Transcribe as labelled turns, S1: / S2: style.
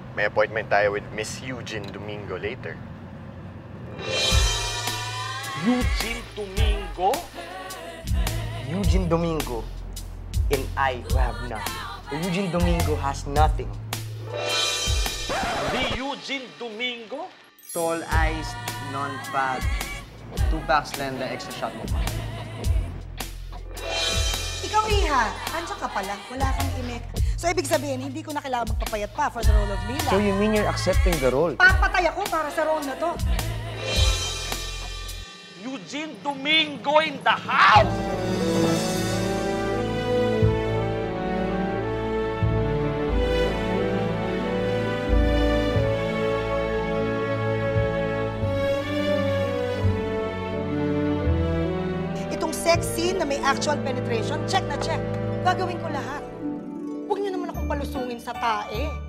S1: May appointment tayo with Miss Eugene Domingo later.
S2: Eugene Domingo?
S3: Eugene Domingo and I who have nothing. Eugene Domingo has nothing.
S2: The Eugene Domingo?
S4: Tall eyes, non-fat, 2 packs Slenda, extra shot mo pa.
S5: Ikaw, Iha, andiyan ka pala. Wala kang imek. So, ibig sabihin, hindi ko na kailangan magpapayat pa for the role of Mila.
S4: So you mean you're accepting the role?
S5: Papatay ako para sa role na to.
S2: Eugene Domingo in the house!
S5: Itong sex scene na may actual penetration, check na check. Gagawin ko lahat. Huwag niyo naman akong palusungin sa tae.